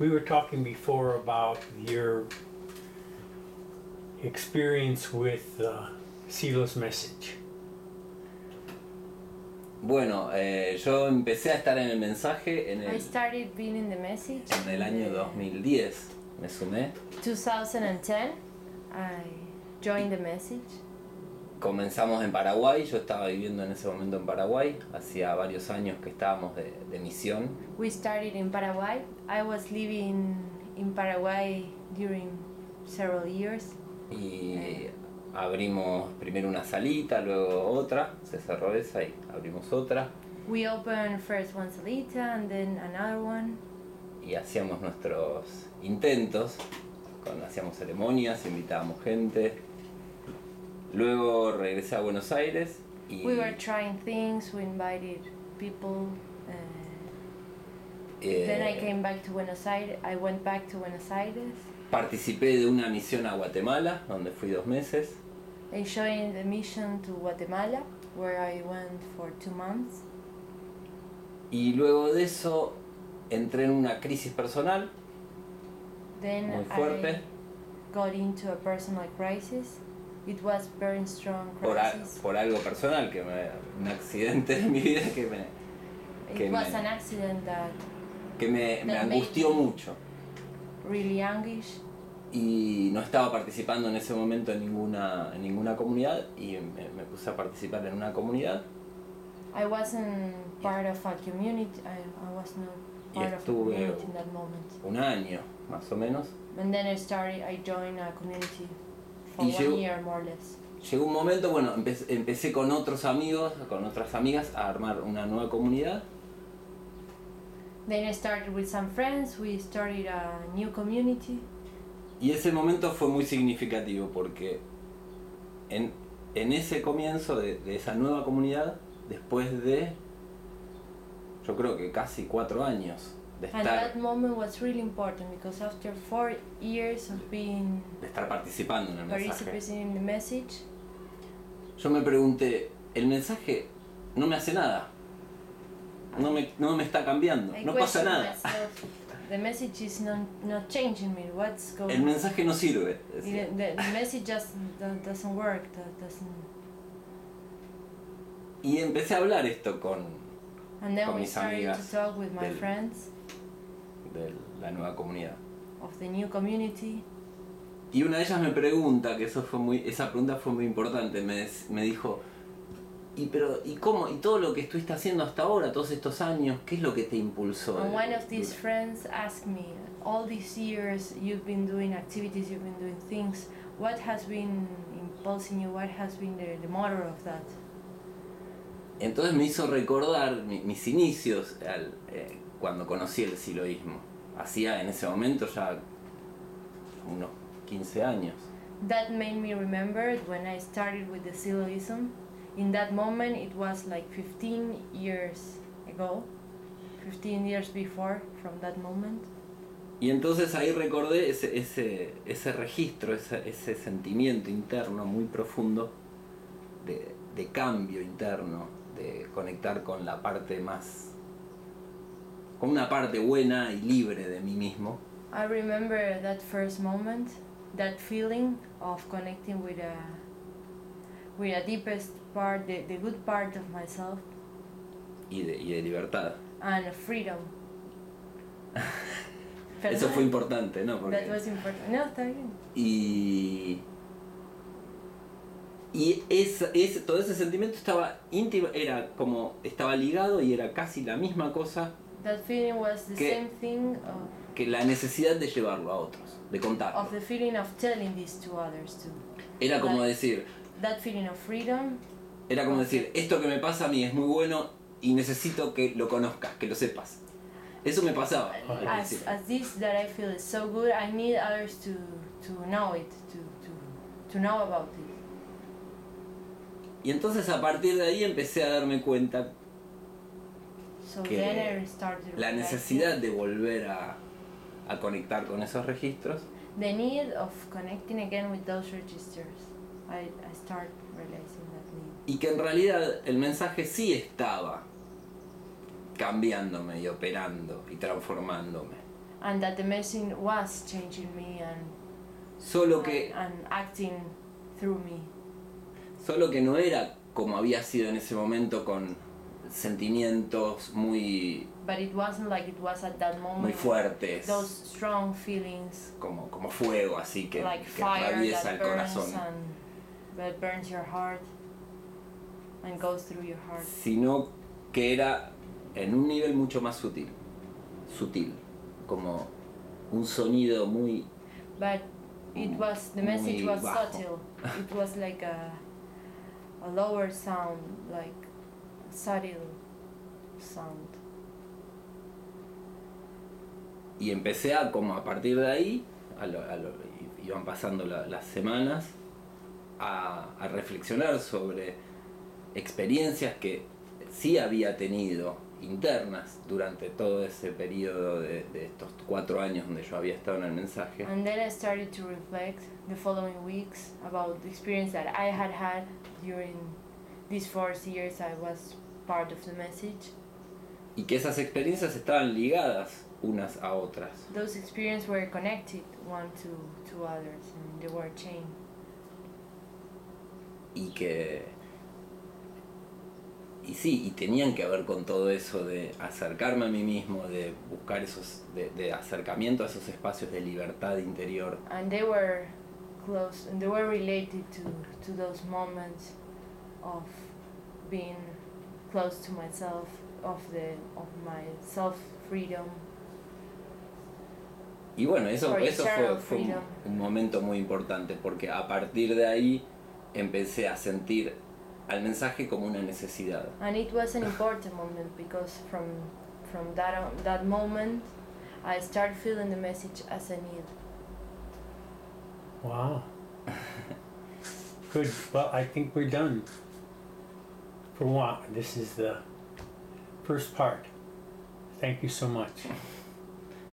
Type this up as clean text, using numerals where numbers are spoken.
we were talking before about your experience with Silo's message. Bueno, yo empecé a estar en el mensaje I started being in the message en el año 2010. Me sumé. 2010. I joined the message. Comenzamos en Paraguay, yo estaba viviendo en ese momento en Paraguay, hacía varios años que estábamos de misión. We started in Paraguay. I was living in Paraguay during several years. Y abrimos primero una salita, luego otra, se cerró esa y abrimos otra. We opened first one salita and then another one. Y hacíamos nuestros intentos, hacíamos ceremonias, invitábamos gente. Luego regresé a Buenos Aires y We were trying things, we invited people. Then I came back to Buenos Aires. I went back to Buenos Aires. participé de una misión a Guatemala, donde fui 2 meses. I joined the mission to Guatemala, where I went for 2 months. Y luego de eso entré en una crisis personal Then muy fuerte. I got into a personal crisis. It was very strong crisis. por algo personal, un accidente en mi vida It was an accident that me that angustió made me mucho. really anguished. Y no estaba participando en ese momento en ninguna comunidad y me puse a participar en una comunidad. I wasn't part of a community. I was not part of a estuve community in that moment. 1 año, más o menos. And then I joined a community for Y 1 year more or less. Llegó un momento, bueno, empecé con otros amigos, con otras amigas a armar una nueva comunidad. Then I started with some friends. We started a new community. Y ese momento fue muy significativo porque en ese comienzo de esa nueva comunidad, después de, yo creo que casi 4 años de And estar, that moment was really important because after 4 years of being de estar participando en el mensaje, participating in the message, yo me pregunté, el mensaje no me hace nada, no me está cambiando, I no pasa questioned nada, myself. The message is not changing me. What's going el on? mensaje no sirve. decía. The message just doesn't work. Y empecé a hablar esto con And then Con we mis started amigas to talk with my del- friends de la nueva comunidad. of the new community. Y una de ellas me pregunta, que esa pregunta fue muy importante, me dijo, ¿y cómo? ¿Y todo lo que estuviste haciendo hasta ahora, todos estos años, qué es lo que te impulsó? And one of these friends asked me, all these years you've been doing activities, you've been doing things, what has been impulsing you, what has been the motor of that? Entonces me hizo recordar mis inicios cuando conocí el siloísmo. Hacía en ese momento ya unos 15 años. That made me remember when I started with the Siloism. In that moment it was like 15 years ago, 15 years before from that moment. Y entonces ahí recordé ese registro, ese sentimiento interno muy profundo de cambio interno, de conectar con la parte con una parte buena y libre de mí mismo. I remember that first moment, that feeling of connecting with a deepest part, the good part of myself, Y de libertad. and freedom. Eso fue importante, ¿no? That was important. No, está bien. Todo ese sentimiento estaba íntimo, estaba ligado y era casi la misma cosa That feeling was the Que- same thing que la necesidad de llevarlo a otros, de contarlo. of the feeling of telling this to others too. Era como Like- decir, That feeling of freedom. esto que me pasa a mí es muy bueno y necesito que lo conozcas, que lo sepas. Eso me pasaba al principio. As this that I feel is so good, I need others to know it, to know about it. Y entonces a partir de ahí empecé a darme cuenta So que then I started la realizing necesidad de volver a conectar con esos registros the need of connecting again with those registers. I start realizing that need. y que en realidad el mensaje sí estaba cambiándome y operando y transformándome. and that the message was changing me Solo que, and acting through me. solo que no era como había sido en ese momento, con sentimientos muy, But it wasn't like it was at that moment. muy fuertes, Those strong feelings, como fuego, así que like que fire atraviesa that el burns corazón. that burns your heart and goes through your heart. Sino que era en un nivel mucho más sutil, como un sonido muy, But it was, the message muy was bajo. subtle. It was like a lower sound, like a subtle sound. y empecé a como a partir de ahí, iban pasando las semanas, a reflexionar sobre experiencias que sí había tenido internas durante todo ese periodo de estos 4 años donde yo había estado en el mensaje. And then I started to reflect the following weeks about the experience that I had had during these 4 years I was part of the message. Y que esas experiencias estaban ligadas unas a otras. Those experiences were connected one to others, and they were a chain. Y sí, y tenían que ver con todo eso de acercarme a mí mismo, de buscar esos, de acercamiento a esos espacios de libertad interior. And they were close, and they were related to those moments of being close to myself, of my self-freedom. Y bueno, eso For eternal fue un, freedom. un momento muy importante, porque a partir de ahí empecé a sentir al mensaje como una necesidad. And it was an important moment because from that moment I started feeling the message as a need. Wow. Good. Well, I think we're done. For what? This is the first part. Thank you so much.